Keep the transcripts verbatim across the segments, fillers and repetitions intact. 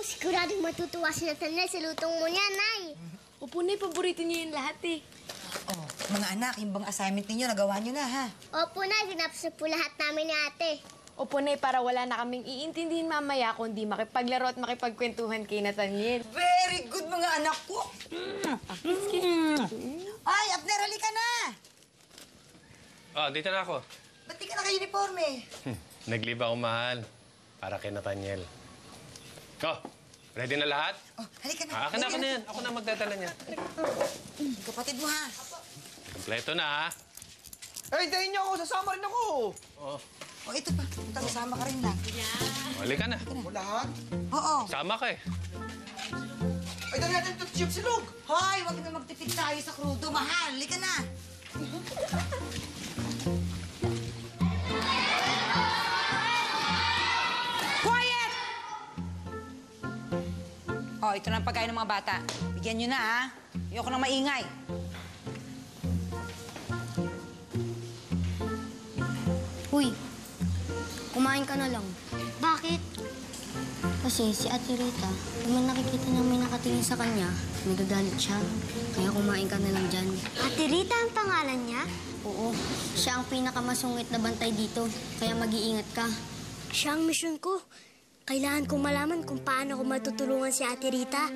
siguradong matutuwa si Nathaniel sa lutong mo niya, Nay. Opo, Nay, paborito niyo yung lahat eh. Oh, mga anak, yung bang assignment ninyo, nagawa nyo na, ha? Opo, Nay, tinapos na po lahat namin ni ate. Opo, Nay, para wala na kaming iintindihin mamaya kundi makipaglaro at makipagkwentuhan kay Nathaniel. Very good, mga anak ko. Mm. Ay, Abner, halika na! Oh, dito na ako. Ba't di ka naka-uniforme? Hmm, nag-leave ako, mahal. Para kay Nathaniel. Oh, ready na lahat? Oh, halika na. Ah, akin na, akin na yan. Ako na magdadala niya. Kapatid mo, ha? Kompleto na, ha? Ay, dahin niyo ako. Sasama rin ako. Oh. Oh, ito pa. Ito, kasama ka rin lang. Oh, halika na. O, lahat? Oo. Sama ka eh. Ay, dali natin ito chip silog. Hoy, wag na magtipid tayo sa krudo, mahal. Halika na. Quiet! Oh, ito na ang pagkain ng mga bata. Bigyan nyo na, ha? Ayoko nang maingay. Uy, kumain ka na lang. Bakit? Kasi si Ate Rita, kung may nakikita niya may nakatingin sa kanya, nagagalit siya. Kaya kumain ka na lang dyan. Ate Rita ang pangalan niya? Oo, siya ang pinakamasungit na bantay dito. Kaya mag-iingat ka. Siya ang misyon ko. Kailangan kong malaman kung paano ko matutulungan si Ate Rita.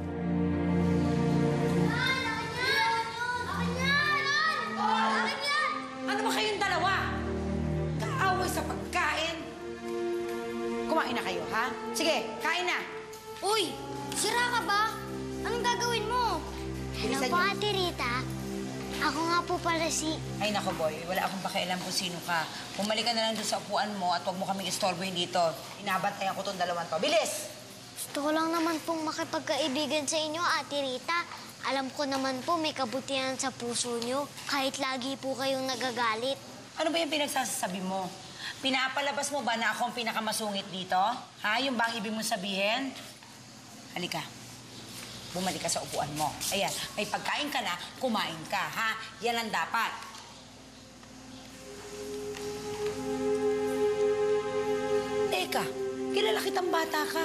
Ano ba kayong dalawa? Kaaway sa pagkain. Kumain na kayo, ha? Sige, kain na. Uy, sira ka ba? Anong gagawin mo? Hello po, Ate Rita. Ako nga po pala si... Ay, nako, boy. Wala akong pakialam kung sino ka. Bumalik ka na lang doon sa upuan mo at huwag mo kaming istorbohin dito. Inabantayan ko tong dalawang to. Bilis! Gusto ko lang naman pong makipagkaibigan sa inyo, Ate Rita. Alam ko naman po may kabutihan sa puso nyo, kahit lagi po kayong nagagalit. Ano ba yung pinagsasabi mo? Pinapalabas mo ba na ako ang pinakamasungit dito? Ha? Yung bang ibig mong sabihin? Halika. Bumalik ka sa upuan mo. Ayan, may pagkain ka na, kumain ka, ha? Yan ang dapat. Teka, kilala kitang bata ka.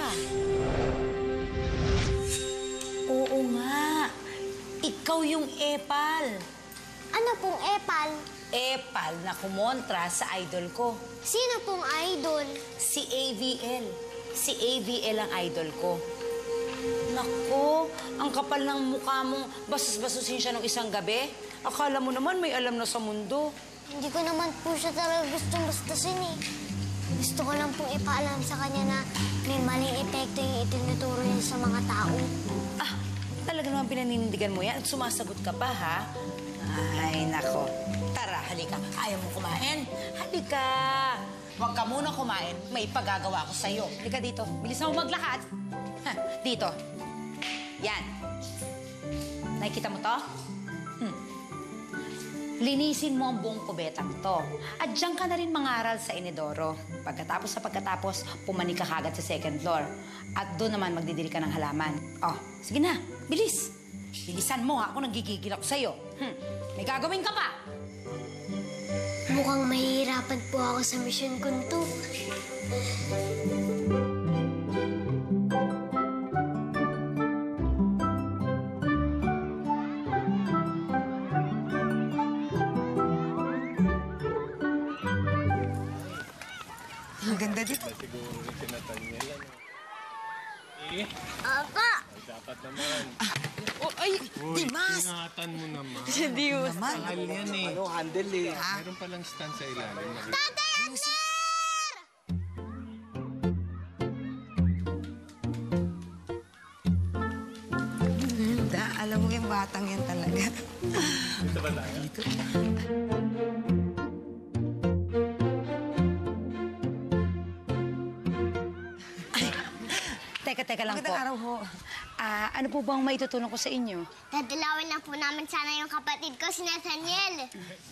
Oo nga. Ikaw yung epal. Ano pong epal? Epal na kumontra sa idol ko. Sino pong idol? Si A V L. Si A V L ang idol ko. Nako, ang kapal ng mukha mong basus-basusin siya nung isang gabi. Akala mo naman may alam na sa mundo. Hindi ko naman po siya talaga gustong bastasin eh. Gusto ko lang pong ipaalam sa kanya na may maling epekto yung itinuturo niya sa mga tao. Ah, talaga naman pinaninindigan mo yan at sumasagot ka pa, ha? Ay, nako. Tara, halika. Ayaw mo kumain? Halika. Huwag ka muna kumain. May pagagawa ko sa'yo. Halika dito. Bilis na mo maglakad. Ha, dito. Yan. Nakikita mo to? Hmm. Linisin mo ang buong kubetang to. At diyan ka na rin mangaral sa inidoro. Pagkatapos sa pagkatapos, pumanik ka kagad sa second floor. At doon naman magdidiri ka ng halaman. Oh, sige na. Bilis. Bilisan mo, ha? Ako nanggigigil ako sa'yo. Hmm. May gagawin ka pa. Mukhang mahihirapan po ako sa misyon ko to. Ang ganda dito. Siguro rin si Nathaniel, ano? Eh? Apa! Ay, dapat naman. Oh, ay, Uy, Dimas! ingatan mo naman. Hindi mo naman. Mahal yan eh. Ano, handle eh. Ha? Meron palang stand sa ilalim. Tatay Abner! Ganda. Alam mo yung batang yan talaga. Ito ba tayo? Dito. Teka, teka lang po. Magandang araw ho. Ah, ano po bang maitutulong ko sa inyo? Dadalawin na po namin sana yung kapatid ko, si Nathaniel.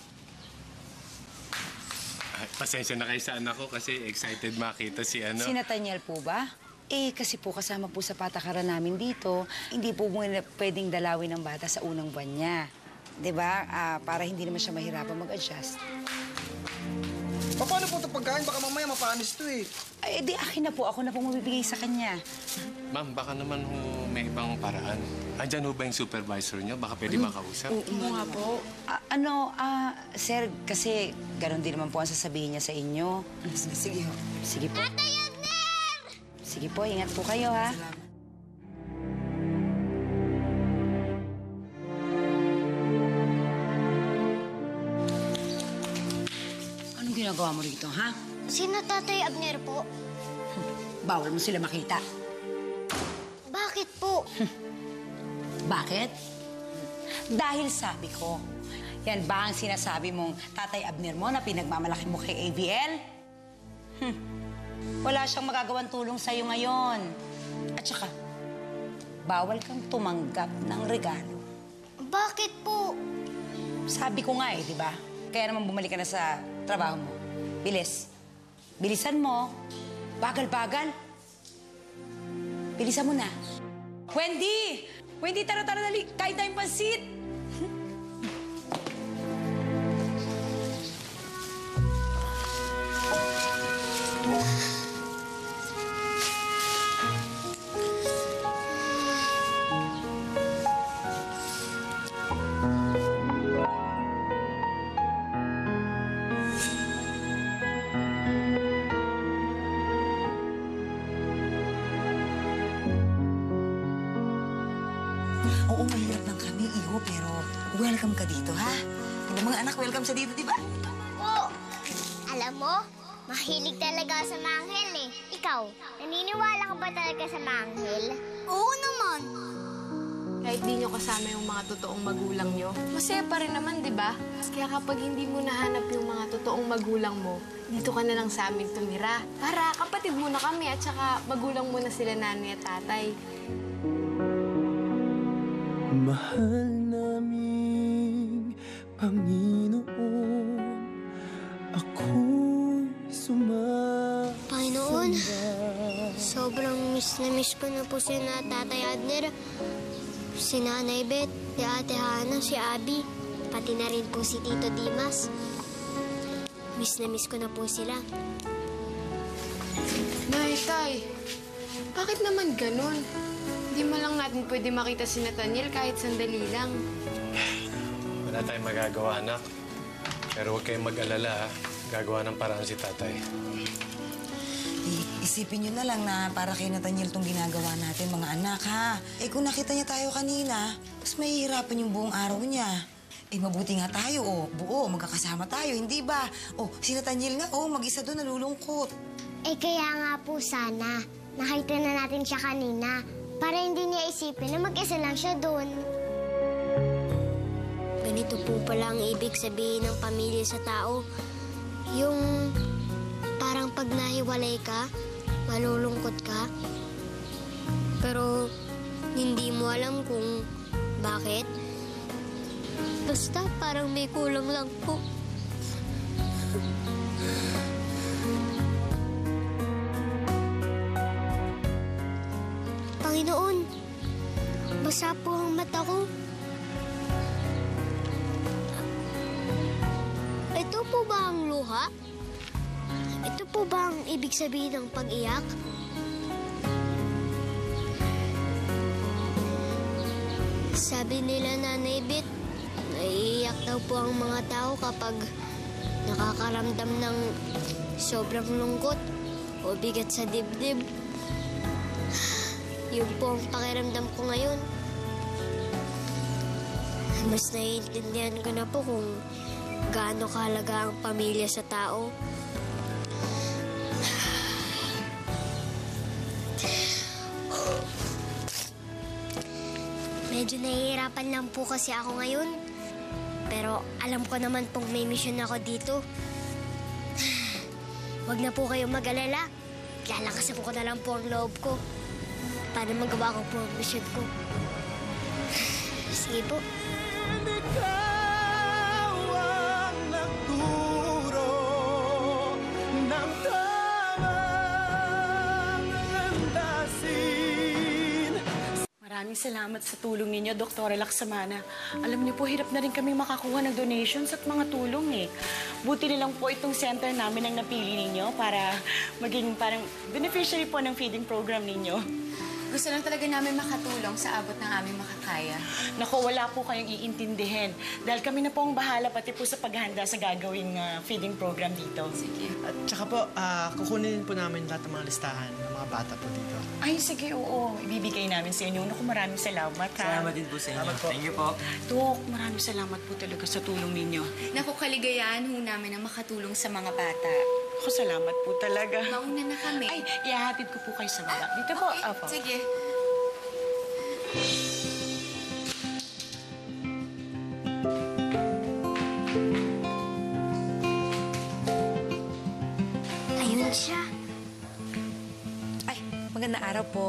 Ay, pasensya na kayo sa anak ko kasi excited makita si ano. Si Nathaniel po ba? Eh, kasi po kasama po sa patakaran namin dito, hindi po muna pwedeng dalawin ng bata sa unang buwan niya. Diba? Ah, para hindi naman siya mahirapan mag-adjust. Pa- Paano po ito pagkain? Baka mamaya mapanis to eh. Ay, di akin na po. Ako na po mabibigay sa kanya. Ma'am, baka naman ho may ibang paraan. Andyan ho ba yung supervisor niyo? Baka pwede makausap. Oo nga po. Ah, ano, ah, sir, kasi ganon din naman po ang sasabihin niya sa inyo. Sige ho. Sige po. Tatay Abner! Sige po, ingat po kayo, ha? Anong ginagawa mo rito, ha? Sino Tatay Abner po? Bawal mo sila makita. Bakit po? Bakit? Dahil sabi ko, yan ba ang sinasabi mong Tatay Abner mo na pinagmamalaki mo kay A B L? Hmm. Wala siyang magagawang tulong sa'yo ngayon. At saka, bawal kang tumanggap ng regalo. Bakit po? Sabi ko nga eh, di ba? Kaya naman bumalik ka na sa trabaho mo. Bilis. Bilisan mo. Bagal-bagal. Bilisan mo na. Wendy! Wendy, tara, tara, dali. Kain tayong pansit. Oo, mahirap lang kami, iho, pero welcome ka dito, ha? Yung mga anak, welcome sa dito, di ba? Po, alam mo, mahilig talaga ako sa manghel eh. Ikaw, naniniwala ka ba talaga sa manghel? Oo naman. Kahit di nyo kasama yung mga totoong magulang nyo, masaya pa rin naman, di ba? Kaya kapag hindi mo nahanap yung mga totoong magulang mo, dito ka na lang sa amin tumira. Para kapatid mo na kami at saka magulang mo na sila nanay at tatay. Mahal naming Panginoon, ako'y sumama. Panginoon, sobrang miss na miss ko na po si na Tatay Adner, si Nanay Beth, si Ate Hana, si Abby, pati na rin po si Tito Dimas. Miss na miss ko na po sila. Nay, Tay, bakit naman ganun? Hindi mo lang natin pwede makita si Nathaniel kahit sandali lang. Wala tayong magagawa, anak. Pero huwag kayong mag-alala, ha? Gagawa ng paraan si tatay. I- isipin nyo na lang na para kay Nathaniel tong ginagawa natin, mga anak, ha? Eh, kung nakita niya tayo kanina, mas mahihirapan yung buong araw niya. Eh, mabuti nga tayo, oh. Buo, magkakasama tayo, hindi ba? Oh, si Nathaniel nga, oh, mag-isa doon, nalulungkot. Eh kaya nga po sana, nakita na natin siya kanina. Para hindi niya isipin na mag-isa lang siya doon. Ganito po pala ang ibig sabihin ng pamilya sa tao. Yung parang pag nahiwalay ka, malulungkot ka. Pero hindi mo alam kung bakit. Basta parang may kulang lang po. Panginoon, basa po ang mata ko. Ito po ba ang luha? Ito po ba ang ibig sabihin ng pag-iyak? Sabi nila Nanay Beth, naiiyak daw po ang mga tao kapag nakakaramdam ng sobrang lungkot o bigat sa dibdib. Yun po ang pakiramdam ko ngayon. Mas naiintindihan ko na po kung gaano kahalaga ang pamilya sa tao. Medyo nahihirapan lang po kasi ako ngayon. Pero alam ko naman pong may mission ako dito. Huwag na po kayong mag-alala. Lalakasan ko na lang po ang loob ko para magawa ko po ang mission ko. Sige po. Ikaw ang nagturo ng tamang landasin. Maraming maraming salamat sa tulong ninyo, Doktora Laxamana. Alam niyo po, hirap na rin kami makakuha ng donations at mga tulong eh. Buti nilang po itong center namin ang napili ninyo para maging parang beneficiary po ng feeding program ninyo. Gusto lang talaga namin makatulong sa abot ng aming makakaya. Naku, wala po kayong iintindihin. Dahil kami na po ang bahala pati po sa paghahanda sa gagawing uh, feeding program dito. Sige. At saka po, ah, kukunin po namin lahat ng mga listahan ng mga bata po dito. Ay, sige, oo. Ibibigay namin sa inyo. Naku, maraming salamat, ha? Salamat din po sa inyo. Thank you po. Dok, maraming salamat po talaga sa tulong ninyo. Naku, kaligayahan ho namin na makatulong sa mga bata. Ako, salamat po talaga. Mauna na kami. Ay, ihahatid ko po kayo sa baba. Dito po. Okay, Apo. sige. Ayun siya. Ay, magandang araw po.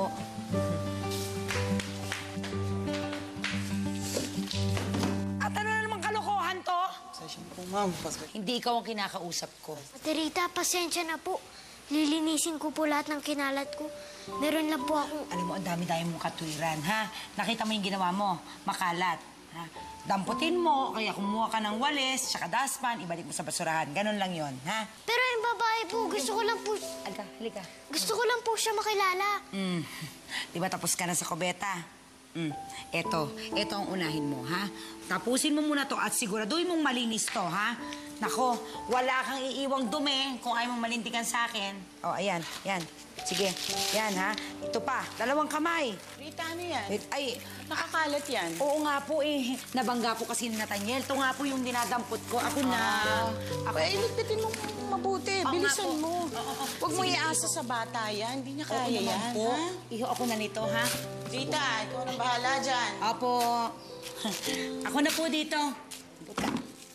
At ano na namang kalokohan to? Session po, ma'am. Pasok. Hindi ikaw ang kinakausap ko. Ate Rita, pasensya na po. Lilinisin ko po lahat ng kinalat ko. Meron lang po akong... Alam mo, ang dami-dami mong katwiran, ha? Nakita mo yung ginawa mo, makalat. Ha? Damputin mo, kaya kumuha ka ng walis, tsaka daspan, ibalik mo sa basurahan. Ganon lang yon, ha? Pero yung babae po, gusto ko lang po... Halika, halika. Gusto ko lang po siya makilala. Mm. Di ba tapos ka na sa kubeta? Mm. Eto, eto ang unahin mo, ha? Tapusin mo muna to at siguraduhin mong malinis to, ha? Nako, wala kang iiwang dumi kung ayaw mong malintikan sa akin. O, oh, ayan, yan. Sige, yan, ha? Ito pa, dalawang kamay. Rita, ano yan? Wait, ay, Nakakalat yan. oo nga po eh. Nabangga po kasi ni Nathaniel. Ito nga po yung dinadampot ko. Ako na. Ako. Ay, ligpitin mo mabuti. Oo nga Bilisan po. mo. Huwag mo iasa sa bata yan. Hindi niya kaya Oo naman yan, po. ha? Iho ako na nito, ha? Rita, ikaw nang bahala dyan. Apo. Ako na po dito. Buka.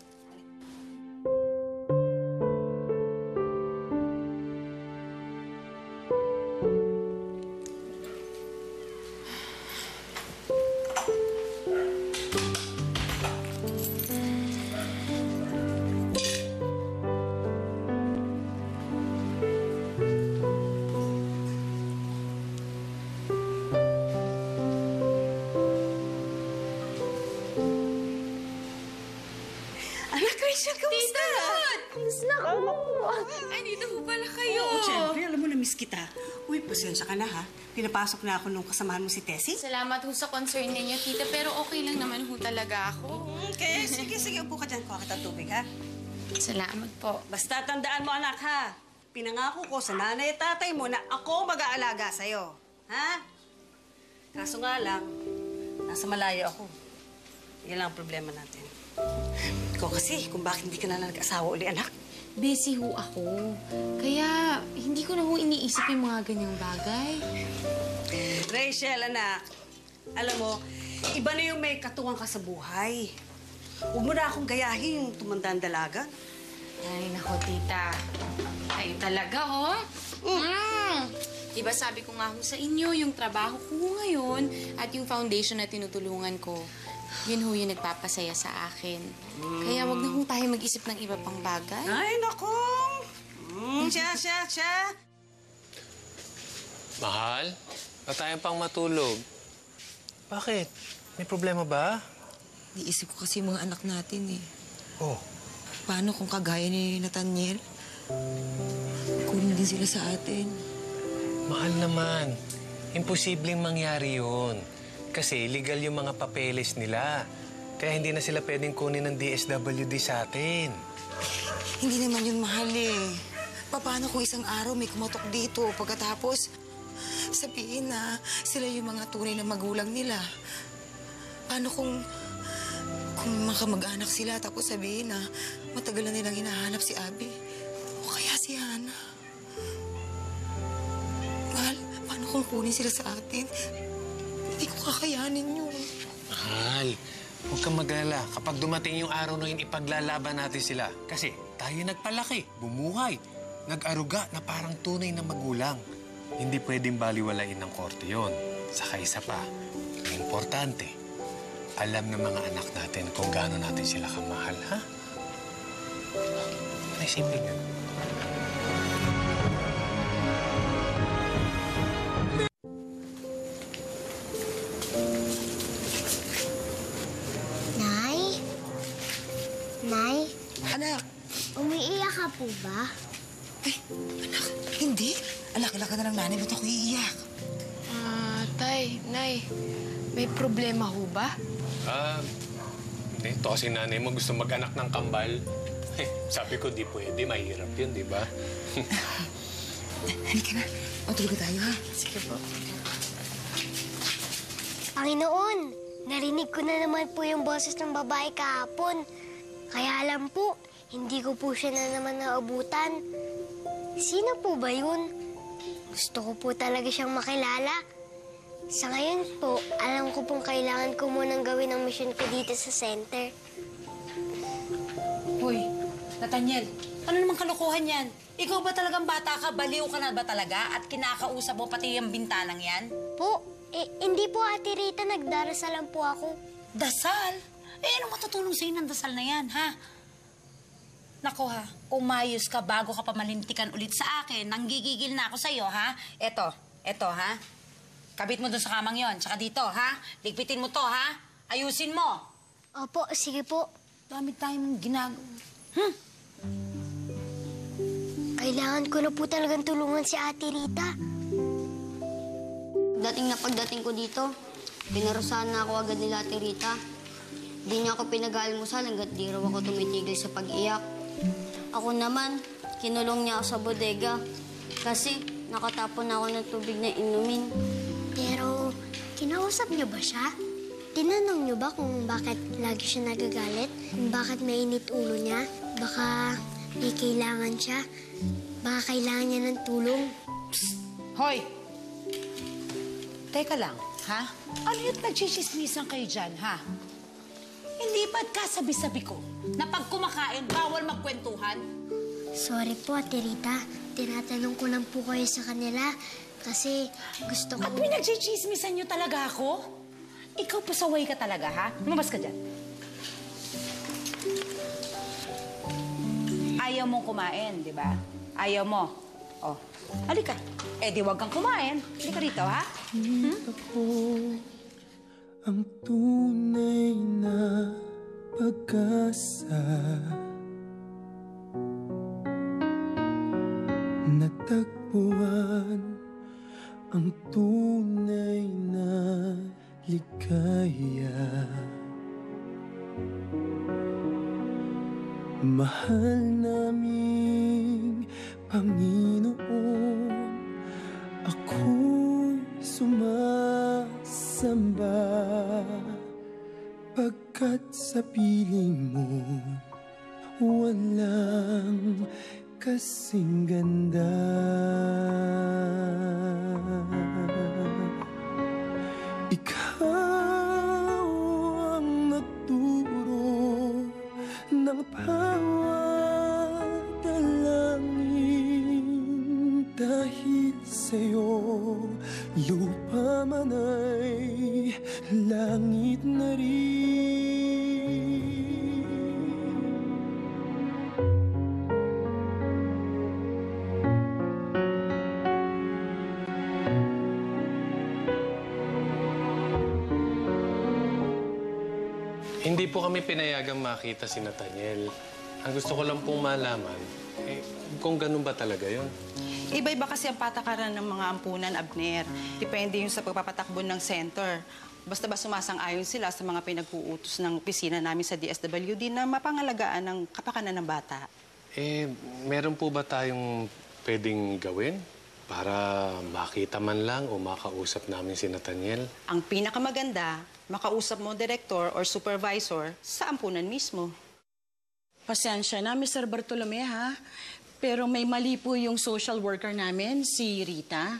Anak, Rachel, kamusta? Kamusta na ako? Ay, dito po pala kayo. Oo, siyempre. Alam mo, na-miss kita. Uy, pasensya ka na, ha? Pinapasok na ako nung kasamahan mo si Tessie. Salamat ho sa concern ninyo, tita, pero okay lang naman ho talaga ako. Okay, sige, sige. Upo ka dyan. Kuha kita tubig, ha? Salamat po. Basta tandaan mo, anak, ha? Pinangako ko sa nanay at tatay mo na ako mag-aalaga sa'yo. Ha? Kaso nga lang, nasa malayo ako. Yan lang ang problema natin. Ikaw kasi, kung bakit hindi ka na nag-asawa uli, anak. Busy ho ako. Kaya hindi ko na ho iniisip yung mga ganyang bagay. Rachel, anak, alam mo, iba na yung may katuwang ka sa buhay. Huwag mo na akong gayahin yung tumandang dalaga. Ay, nako, tita. Kayo talaga, oh. Mm. Diba sabi ko nga ho sa inyo, yung trabaho ko ngayon at yung foundation na tinutulungan ko, yun ho yung nagpapasaya sa akin. Kaya wag na ho tayo mag-isip ng iba pang bagay. Ay, nako. Mm, siya, siya, siya. Mahal, na tayo pang matulog. Bakit? May problema ba? Iisip ko kasi yung mga anak natin eh. Oh. Paano kung kagaya ni Nathaniel? Kunin din sila sa atin. Mahal naman. Imposibleng mangyari yun. Kasi legal yung mga papeles nila. Kaya hindi na sila pwedeng kunin ng D S W D sa atin. Hindi naman yun mahal eh. Paano kung isang araw may kumatok dito pagkatapos sabihin na sila yung mga tunay na magulang nila? Paano kung kung makamag-anak sila tapos sabihin na matagal na nilang hinahanap si Abby? O kaya si Hana? Mahal, paano kung kunin sila sa atin? Hindi ko kakayanin yun. Mahal, huwag kang mag-alala. Kapag dumating yung araw na yun, ipaglalaban natin sila. Kasi tayo nagpalaki, bumuhay, nag-aruga na parang tunay na magulang. Hindi pwedeng baliwalain ng korte yun. Saka isa pa, ang importante, alam ng mga anak natin kung gaano natin sila kamahal, ha? Ay, simple nga. anak? Umiiyak ka po ba? Ay, anak, hindi. Alaki-laki na ng nanay, ba't ako iiyak? Ah, tay, nay, may problema ho ba? Ah, hindi. Ito kasi nanay mo gusto mag-anak ng kambal. Eh, sabi ko, di pwede. Mahirap yun, di ba? Halika na. O, tulog tayo, ha? Sige po. Panginoon, narinig ko na naman po yung boses ng babae kahapon. Kaya alam po, hindi ko po siya na naman naabutan. Sino po ba yun? Gusto ko po talaga siyang makilala. Sa ngayon po, alam ko pong kailangan ko munang gawin ang mission ko dito sa center. Hoy, Nathaniel, ano namang kalokohan yan? Ikaw ba talagang bata ka? Baliw ka na ba talaga? At kinakausap mo pati yung bintanang yan? Po, eh, hindi po, Ate Rita. Nagdarasal lang po ako. Dasal? Eh, anong matutulong sa'yo ng dasal na yan, ha? Nako ha, umayos ka bago ka pa malintikan ulit sa akin. Nanggigigil na ako sa'yo, ha? Eto, eto, ha? Kabit mo dun sa kamang yon, tsaka dito, ha? Ligpitin mo to, ha? Ayusin mo. Opo, sige po. Dami tayong ginagawa. Hmm? Kailangan ko na po talagang tulungan si Ate Rita. Dating na pagdating ko dito, pinarusahan na ako agad nila Ate Rita. Di niya ako pinag-aalmusal hanggat di raw ako tumitigil sa pag-iyak. Ako naman, kinulong niya ako sa bodega kasi nakatapon na ako ng tubig na inumin. Pero, kinausap niyo ba siya? Tinanong niyo ba kung bakit lagi siya nagagalit? Kung bakit mainit ulo niya? Baka may kailangan siya? Baka kailangan niya ng tulong? Psst! Hoy! Teka lang, ha? Ano yung nagchichismisan kayo dyan, ha? Hindi ba't kasabi-sabi ko na pag kumakain, bawal magkwentuhan? Sorry po, Ate Rita. Tinatanong ko lang po kayo sa kanila kasi gusto ko... At pinagchichismisan niyo talaga ako? Ikaw pasaway ka talaga, ha? Lumabas ka dyan. Ayaw mong kumain, di ba? Ayaw mo. Oh, halika. Eh, di wag kang kumain. Halika rito, ha? Hmm? Ako ang tunay na pag-asa. Natagpuan ang tunay na ligaya. Mahal naming Panginoon, ako'y sumasamba pagkat sa piling mo walang kasing ganda. Ikaw ang nagturo ng bawat dalangin. Dahil sa'yo, lupa man ay langit na rin. Hindi po kami pinayagang makita si Nathaniel. Ang gusto ko lang pong malaman, eh, kung ganun ba talaga yun? Iba-iba kasi ang patakaran ng mga ampunan, Abner. Depende yun sa pagpapatakbo ng center. Basta ba sumasang-ayon sila sa mga pinag-uutos ng opisina namin sa D S W D na mapangalagaan ng kapakanan ng bata? Eh, meron po ba tayong pwedeng gawin para makita man lang o makausap namin si Nathaniel? Ang pinakamaganda, makausap mo director or supervisor sa ampunan mismo. Pasensya na, Mister Bartolome, ha? Pero may mali po yung social worker namin, si Rita.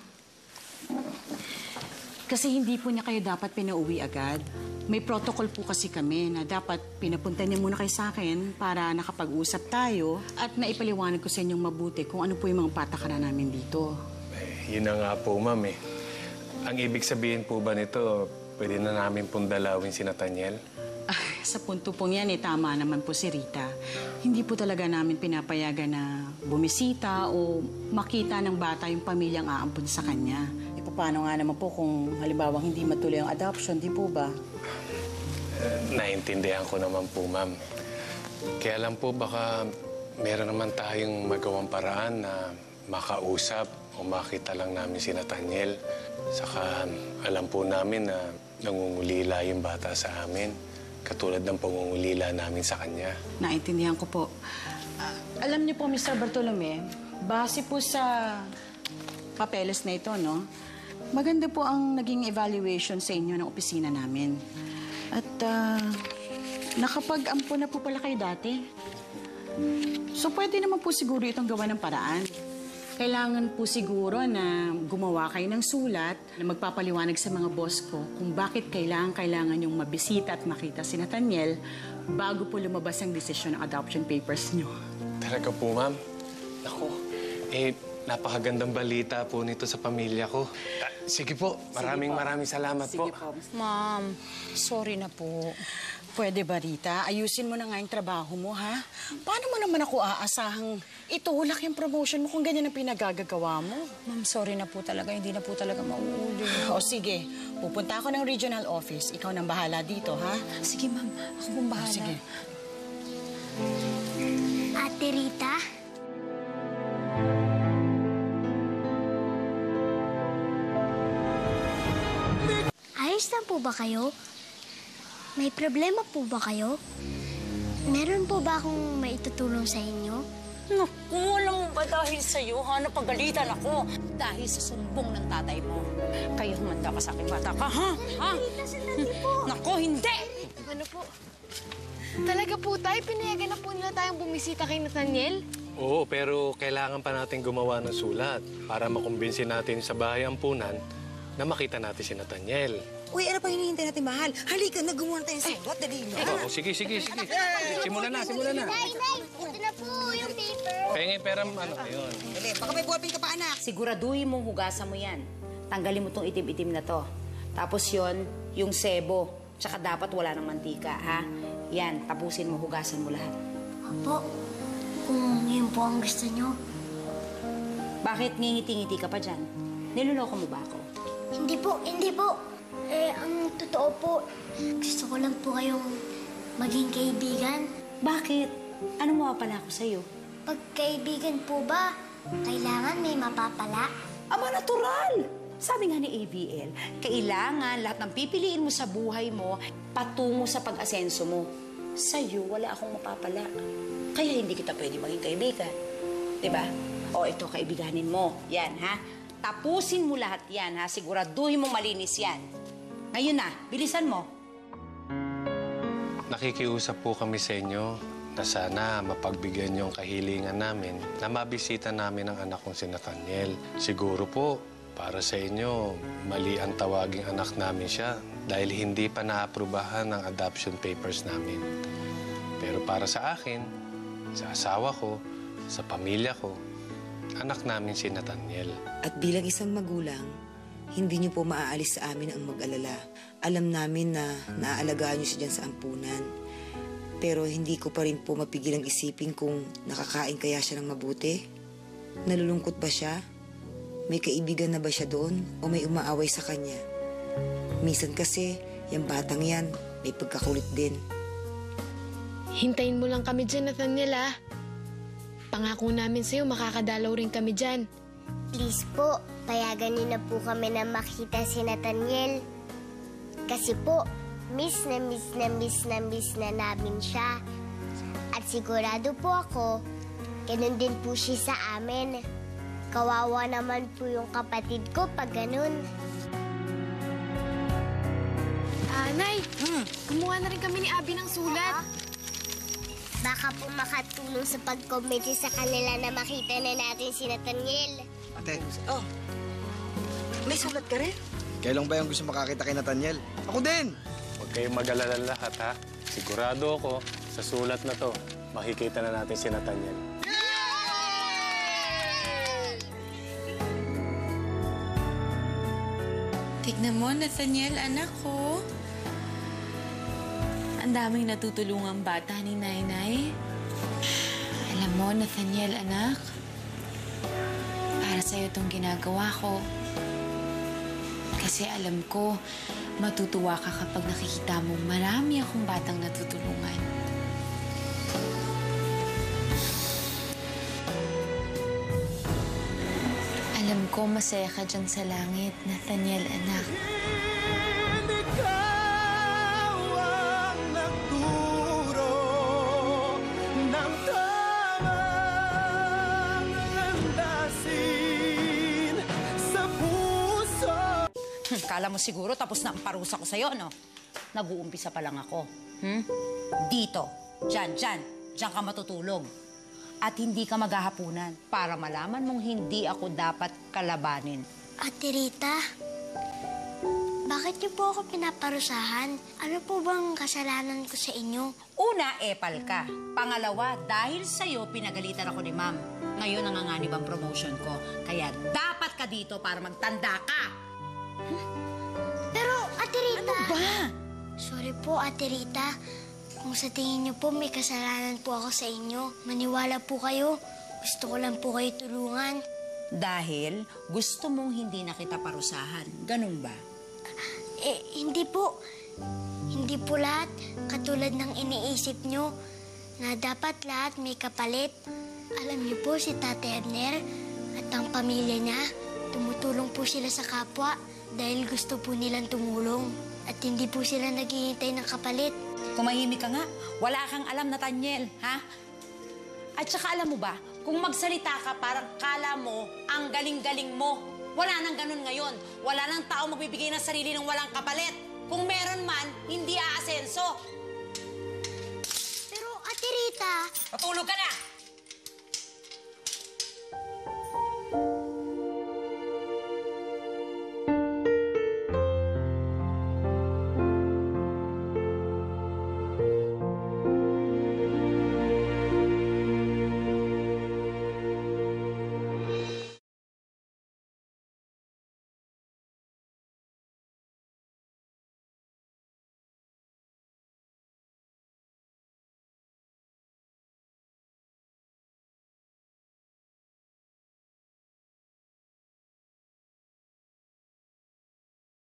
Kasi hindi po niya kayo dapat pinauwi agad. May protocol po kasi kami na dapat pinapunta niya muna kayo sa akin para nakapag-usap tayo at naipaliwanag ko sa inyong mabuti kung ano po yung mga patakaran namin dito. Eh, yun na nga po, ma'am, eh. Ang ibig sabihin po ba nito, pwede na namin pong dalawin si Nathaniel? Ay, sa punto pong yan, eh, tama naman po si Rita. Hindi po talaga namin pinapayagan na bumisita o makita ng bata yung pamilyang aampun sa kanya. E paano nga naman po kung halimbawa hindi matuloy ang adoption, di po ba? Uh, naintindihan ko naman po, ma'am. Kaya lang po, baka meron naman tayong magawang paraan na makausap o makita lang namin si Nathaniel. Saka alam po namin na nangungulila yung bata sa amin, katulad ng pangungulila namin sa kanya. Naintindihan ko po. Ah, alam niyo po, Mister Bartolome, base po sa papeles na ito, no? Maganda po ang naging evaluation sa inyo ng opisina namin. At uh, nakapag-ampon na po pala kayo dati. So pwede naman po siguro itong gawa ng paraan. Kailangan po siguro na gumawa kayo ng sulat na magpapaliwanag sa mga boss ko kung bakit kailangan-kailangan yung mabisita at makita si Nathaniel bago po lumabas ang desisyon ng adoption papers niyo. Talaga po, ma'am? Naku, eh, napakagandang balita po nito sa pamilya ko. Ah, sige po, maraming Sige po. maraming salamat Sige po. po. Ma'am, sorry na po. Pwede ba, Rita? Ayusin mo na nga yung trabaho mo, ha? Paano mo naman ako aasahang itulak yung promotion mo kung ganyan ang pinagagagawa mo? Ma'am, sorry na po talaga. Hindi na po talaga mauuli. O sige, pupunta ako ng regional office. Ikaw nang bahala dito, ha? Sige, ma'am. Ako pong bahala. O, sige. Ate Rita? Ayos lang po ba kayo? May problema po ba kayo? Meron po ba akong maitutulong sa inyo? Naku, alam mo ba dahil sa'yo, ha? Napagalitan ako. Dahil sa sumbong ng tatay mo. Kaya humanda ka sa aking bata ka, ha? Ha? Naku, hindi! Ano po? Talaga po tayo, pinayagan na po nila tayong bumisita kay Nathaniel? Oo, pero kailangan pa natin gumawa ng sulat para makumbinsin natin sa bahay ampunan na makita natin si Nathaniel. Uy, ano pa hinihintay natin, mahal? Halika, nagawa na tayong sulat. Dali mo. Oo, sige, sige, sige. Simulan na, simulan na. Nay, Nay! Ito na po yung paper. Pengi, pera, ano, ayun. Dali, baka may ballpen ka pa, anak. Siguraduhin mo hugasan mo yan. Tanggalin mo tong itim-itim na to. Tapos yon, yung sebo. Tsaka dapat wala ng mantika, ha? Yan, tapusin mo, hugasan mo lahat. Opo, kung yun po ang gusto nyo. Bakit ngingiti-ngiti ka pa dyan? Niloloko mo ba ako? Hindi po, hindi po. Eh, ang totoo po, gusto ko lang po kayong maging kaibigan. Bakit? Ano mo pala ako sa'yo? Pag kaibigan po ba, kailangan may mapapala? Aba, natural! Sabi nga ni A B L, kailangan lahat ng pipiliin mo sa buhay mo patungo sa pag-asenso mo. Sa'yo, wala akong mapapala. Kaya hindi kita pwede maging kaibigan. Diba? O, ito, kaibiganin mo. Yan, ha? Tapusin mo lahat yan, ha? Siguraduhin mo malinis yan. Ngayon na, bilisan mo. Nakikiusap po kami sa inyo na sana mapagbigyan niyo ang kahilingan namin na mabisita namin ang anak kong si Nathaniel. Siguro po, para sa inyo, mali ang tawaging anak namin siya dahil hindi pa naaprubahan ang adoption papers namin. Pero para sa akin, sa asawa ko, sa pamilya ko, anak namin si Nathaniel. At bilang isang magulang, hindi niyo po maaalis sa amin ang mag-alala. Alam namin na naaalagaan niyo siya dyan sa ampunan. Pero hindi ko pa rin po mapigilang isipin kung nakakain kaya siya ng mabuti. Nalulungkot ba siya? May kaibigan na ba siya doon? O may umaaway sa kanya? Minsan kasi, yung batang yan, may pagkakulit din. Hintayin mo lang kami dyan, Nathaniel, ah. Pangako namin sa'yo, makakadalaw rin kami dyan. Please po, payagan niyo na po kami na makita si Nathaniel. Kasi po, miss na miss na miss na miss na namin siya. At sigurado po ako, ganun din po siya sa amin. Kawawa naman po yung kapatid ko pag ganun. Ah, Nay, hmm. gumawa na rin kami ni Abby ng sulat. Baka po makatulong sa pag-committee sa kanila na makita na natin si Nathaniel. Ate, Oh, may sulat ka rin? kailan ba yung gusto makakita kay Nathaniel? Ako din! Huwag kayong mag-alala lahat, ha? Sigurado ako, sa sulat na to, makikita na natin si Nathaniel. Tignan mo, Nathaniel, anak ko. Ang daming natutulungang bata ni Nainay. Alam mo, Nathaniel, anak, para sa'yo itong ginagawa ko. Kasi alam ko, matutuwa ka kapag nakikita mo marami akong batang natutulungan. ko masaya ka dyan sa langit, Nathaniel, anak. Ikaw ang nagturo ng tamang landasin sa puso. Hmm, kala mo siguro tapos na ang parusa ko sa'yo, no? Nag-uumpisa pa lang ako. Hmm? Dito. Diyan, diyan. Diyan ka matutulog. At hindi ka maghahapunan para malaman mong hindi ako dapat kalabanin. Ate Rita, bakit niyo po ako pinaparusahan? Ano po bang kasalanan ko sa inyo? Una, epal ka. Pangalawa, dahil sa'yo, pinagalitan ako ni ma'am. Ngayon, nanganganib ang promotion ko. Kaya dapat ka dito para magtanda ka. Pero, Ate Rita... Ano ba? Sorry po, Ate Rita. Kung sa tingin niyo po may kasalanan po ako sa inyo, maniwala po kayo. Gusto ko lang po kayo tulungan. Dahil gusto mong hindi na kita parusahan. Ganun ba? Eh, hindi po. Hindi po lahat katulad ng iniisip niyo na dapat lahat may kapalit. Alam niyo po si Tate Abner at ang pamilya niya, tumutulong po sila sa kapwa dahil gusto po nilang tumulong. At hindi po sila naghihintay ng kapalit. Kumahimik ka nga. Wala kang alam, Nathaniel, ha? At saka alam mo ba, kung magsalita ka, parang kala mo ang galing-galing mo. Wala nang ganun ngayon. Wala nang tao magbibigay ng sarili ng walang kapalit. Kung meron man, hindi aasenso. Pero, Ate Rita... Patulog ka na!